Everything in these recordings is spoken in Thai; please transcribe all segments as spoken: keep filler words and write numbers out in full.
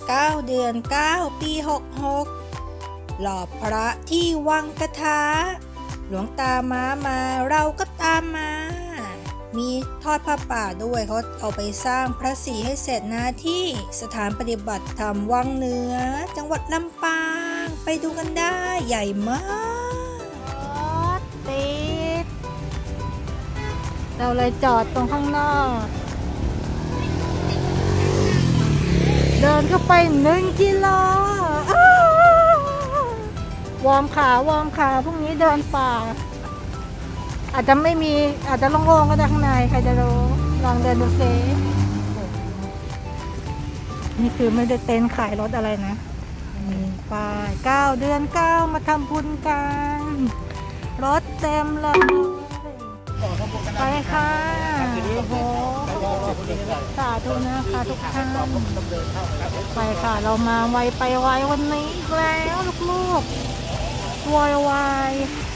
เก้าเดือนเก้าปีหกหกหล่อพระที่วังกระทะหลวงตาม้ามาเราก็ตามมามีทอดผ้าป่าด้วยเขาเอาไปสร้างพระศรีให้เสร็จนะที่สถานปฏิบัติธรรมวังเหนือจังหวัดลำปางไปดูกันได้ใหญ่มากติดเราเลยจอดตรงข้างนอกเดินเข้าไปหนึ่งกิโลวอร์มขาวอร์มขาพรุ่งนี้เดินป่าอาจจะไม่มีอาจจะโล่งๆก็ได้ข้างในใครจะรู้ลองเดินดูซินี่คือไม่ได้เต็นท์ขายรถอะไรนะมีป้ายเก้าเดือนเก้ามาทำบุญกันรถเต็มเลยไปค่ะโอ้โหสาธุนะคะทุกท่านไปค่ะเรามาไวไปไววันนี้อีกแล้วลูกๆวายวาย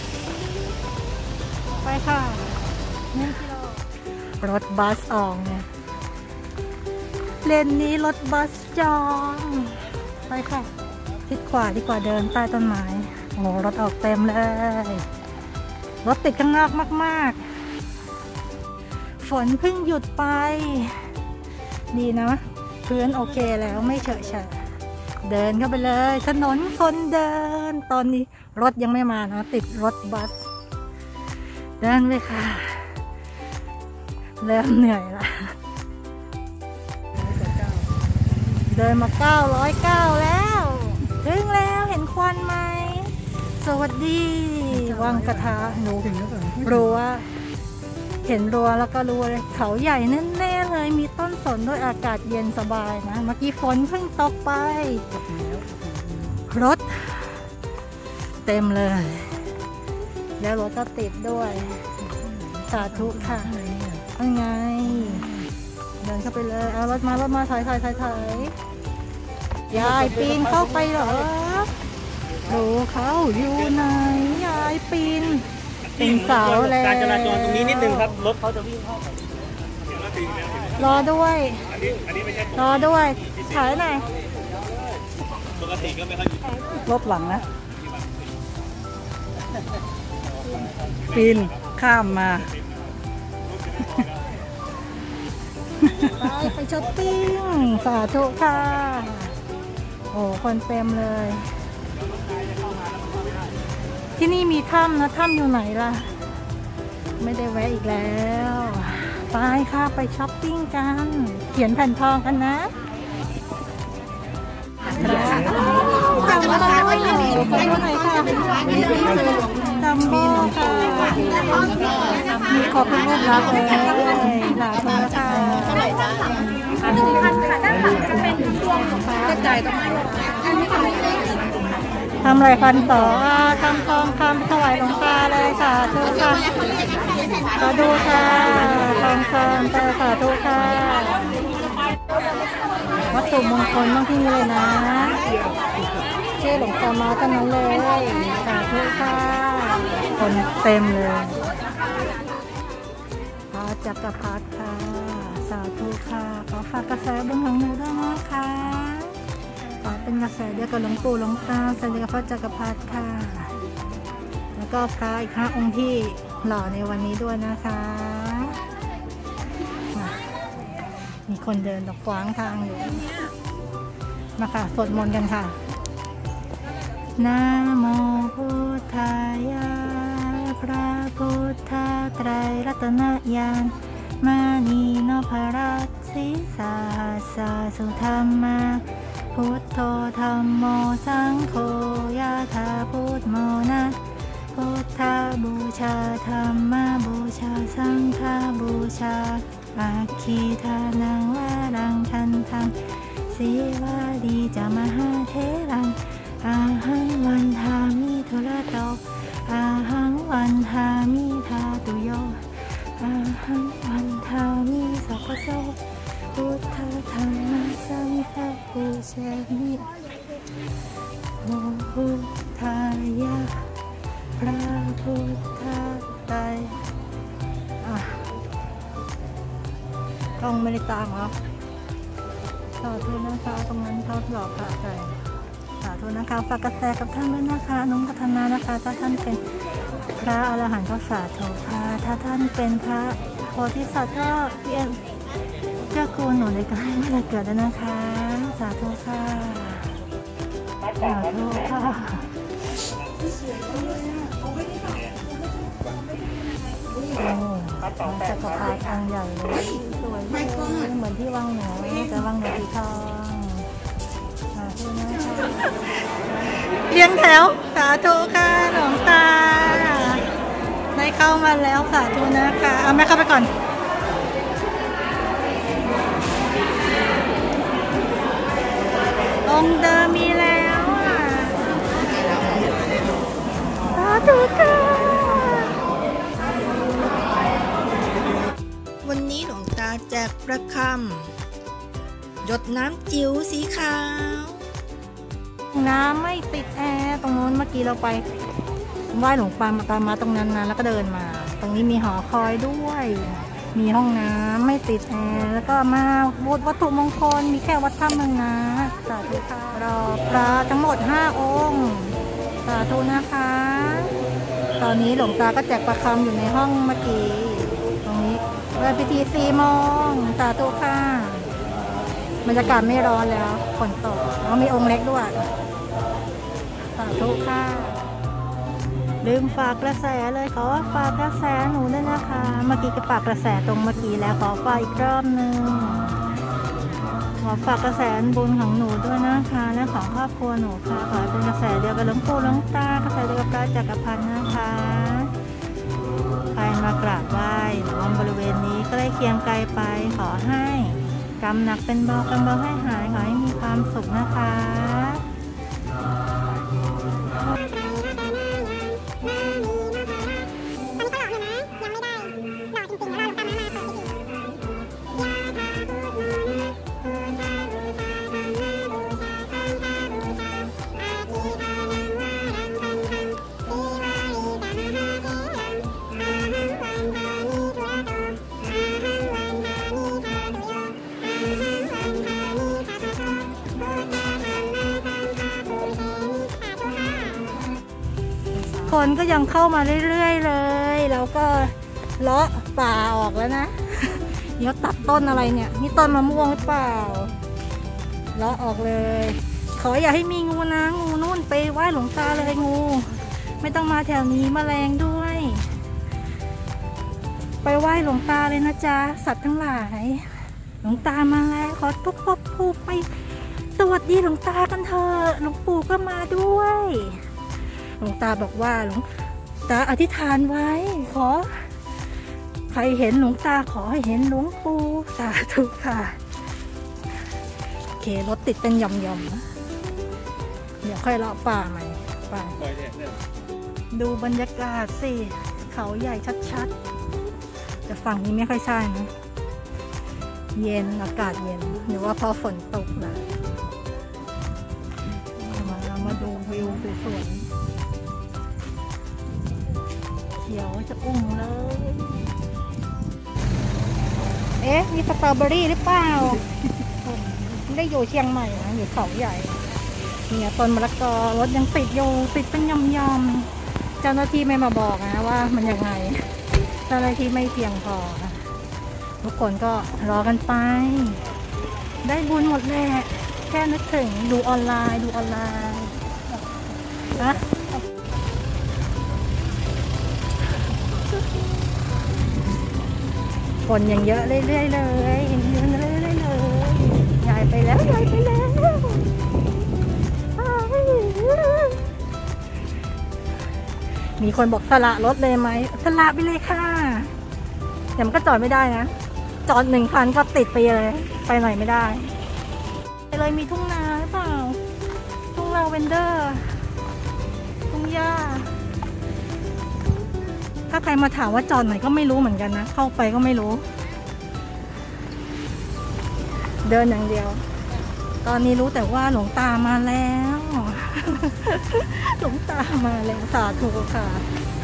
ไปค่ะนี่กิโลรถบัสออกเนี่ยเลนนี้รถบัสจองไปค่ะทิศขวาดีกว่าเดินใต้ต้นไม้โอ้รถออกเต็มเลยรถติดข้างนอกมากๆฝนเพิ่งหยุดไปดีนะพื้นโอเคแล้วไม่เฉอะแฉะเดินเข้าไปเลยถนนคนเดินตอนนี้รถยังไม่มานะติดรถบัสเดินเลยค่ะเริ่มเหนื่อยละเดินมาเก้าร้อยเก้าแล้วถึงแล้วเห็นควันไหมสวัสดีวังกระทะหนูรั้วเห็นรั้วแล้วก็รู้เลยเขาใหญ่แน่ๆเลยมีต้นสนด้วยอากาศเย็นสบายนะเมื่อกี้ฝนเพิ่งตกไปรถเต็มเลยแล้วรถก็ติดด้วยสาธุค่ะเอาไงเดินเข้าไปเลยเอารถมารถมาถอยถอยถอยถอยยายปีนเข้าไปเหรอดูเขาอยู่ไหนยายปีนเป็นเสาแล้วการจราจรตรงนี้นิดนึงครับรถเขาจะวิ่งเข้าไปรอด้วยรอด้วยถ่ายหน่อยปกติก็ไม่ค่อยรถหลังนะปีนข้ามมาไปไปช้อปปิ้งสาธุค่ะโอ้คนเต็มเลยที่นี่มีถ้ำนะถ้ำอยู่ไหนล่ะไม่ได้แวะอีกแล้วไปค่ะไปช้อปปิ้งกันเขียนแผ่นทองกันนะจำมาได้ไหมไปดูไหนค่ะจำโบ้ค่ะมีขอบคุณรูปรักเลยหลายคนค่ะอันนี้พันค่ะด้านหลังจะเป็นดวงกระจายตรงนี้ทำอะไรพันต่อทำทองคำถวายหลวงตาเลยค่ะทุกค่ะมาดูค่ะทองคำไปค่ะทุกค่ะวัตถุมงคลต้องที่นี่เลยนะชื่อหลวงตามาทั้งนั้นเลยสาธุค่ะคนเต็มเลยพระจักรพรรดิค่ะสาธุค่ะขอฝากกระแสบุญของหนูด้วยนะคะขอเป็นกระแสเดียวกับหลวงปู่หลวงตาเสด็จพระจักรพรรดิค่ะแล้วก็พระอีกห้าองค์ที่หล่อในวันนี้ด้วยนะคะมีคนเดินตะขวางทางอยู่มาค่ะสวดมนต์กันค่ะนะโมพุทธายะพระพุทธไตรรัตนญาณมานีโนภรัสสิสาสาสุธรรมาพุทโธธัมโมสังโฆยะถาพุทโมนะพุทธบูชาธัมมบูชาสังฆบูชาอาคีทานังวารังทันทังสีวาดีจามหาเทรังอาหังวันทามิทุระโตอาหังวันทามิทาตุโยอาหังวันทามิสัพพโสพุทธธรรมสังฆบูชามิโอพุทธายะพระพุทธไตรอ่ะต้องไม่ได้ตามเหรอสาธุนะคะตรงนั้นเขาหลอกพระใจสาธุนะคะฝากกระแสกับท่านด้วยนะคะน้องพัฒนานะคะถ้าท่านเป็นพระอรหันต์ก็สาธุค่ะถ้าท่านเป็นพระโพธิสัตว์ก็เรียนเจ้ากูลหนูในการไม่ได้เกิดแล้วนะคะสาธุค่ะสาธุค่ะโอ้จักรพรรดิอันใหญ่เลยสวยเลยเหมือนที่วังเหนือแต่วังเหนือสีทองสาธุนะคะเลี้ยงแถวสาธุค่ะหลวงตาได้เข้ามาแล้วสาธุนะคะเอาแม่เข้าไปก่อนองค์เดิมมีแล้วอ่ะสาธุค่ะวันนี้หลวงตาแจกประคำหยดน้ำจิ๋วสีขาวน้ำไม่ติดแอร์ตรงนู้นเมื่อกี้เราไปไหว้หลวงปามากามาตรงนั้นนะแล้วก็เดินมา ตรงนี้มีหอคอยด้วยมีห้องน้ำไม่ติดแอร์แล้วก็มาบูชวัตถุมงคลมีแค่วัดถ้ำนึงนะสาธุค่ะรอพระทั้งหมดห้าองค์สาธุนะคะตอนนี้หลวงตาก็แจกประคำอยู่ในห้องเมื่อกี้ตรงนี้เริ่มพิธีสี่โมงสาธุค่ะบรรยากาศไม่ร้อนแล้วฝนตกแล้วมีองค์เล็กด้วยสาธุค่ะลืมฝากกระแสเลยขอฝากกระแสหนูด้วยนะคะเมื่อกี้ก็ฝากกระแสตรงเมื่อกี้แล้วขอฝากอีกรอบนึงขอฝากกระแสบุญของหนูด้วยนะคะและของครอบครัวหนูค่ะขอเป็นกระแสเดียวกับหลวงปู่หลวงตากระแสเดียวกับพระจักรพรรดินะคะใครมากราบไหว้หรือบริเวณนี้ก็ได้เคียงไกลไปขอให้กรรมหนักเป็นเบากรรมเบาให้หายขอให้มีความสุขนะคะคนก็ยังเข้ามาเรื่อยๆเลยแล้วก็เลาะป่าออกแล้วนะเดี๋ยวตัดต้นอะไรเนี่ยนี่ต้นมะม่วงหรือเปล่าเลาะออกเลยขออย่าให้มีงูนะงูนู่นไปไหว้หลวงตาเลยงูไม่ต้องมาแถวนี้แมลงด้วยไปไหว้หลวงตาเลยนะจ๊ะสัตว์ทั้งหลายหลวงตามาแล้วขอทุบทุบทุบไปสวัสดีหลวงตากันเถอะหลวงปู่ก็มาด้วยหลวงตาบอกว่าหลวงตาอธิษฐานไว้ขอใครเห็นหลวงตาขอให้เห็นหลวงปู่สาธุค่ะโอเครถติดเป็นหย่อมๆนะเดี๋ยวค่อยเลาะป่าใหม่ไปดูบรรยากาศสิเขาใหญ่ชัดๆแต่ฝั่งนี้ไม่ค่อยใช่นะเย็นอากาศเย็นหรือว่าพอฝนตกนะมาเรามาดูวิวสวยๆเขียวจะอุ้มเลยเอ๊ะมีสตรอเบอรี่หรือเปล่าไม่ได้อยู่เชียงใหม่นะอยู่เขาใหญ่เนี่ยต้นมะละกอรถยังติดอยู่ติดเป็นยอมๆเจ้าหน้าที่ไม่มาบอกนะว่ามันยังไงเจ้าหน้าที่ไม่เพียงพอทุกคนก็รอกันไปได้บุญหมดแหละแค่นึกถึงดูออนไลน์ดูออนไลน์นะคนยังเยอะเรื่อยๆเลยยังเยอะเรื่อยๆเลยใหญ่ไปแล้วใหญ่ไปแล้วมีคนบอกสละรถเลยไหมสละไปเลยค่ะแต่มันก็จอดไม่ได้นะจอดหนึ่งคันก็ติดไปเลยไปไหนไม่ได้ไปเลยมีทุ่งนาหรือเปล่าทุ่งลาเวนเดอร์ทุ่งหญ้าถ้าใครมาถามว่าจอดไหนก็ไม่รู้เหมือนกันนะเข้าไปก็ไม่รู้เดินอย่างเดียวตอนนี้รู้แต่ว่าหลวงตามาแล้ว หลวงตามาแล้วสาธุค่ะ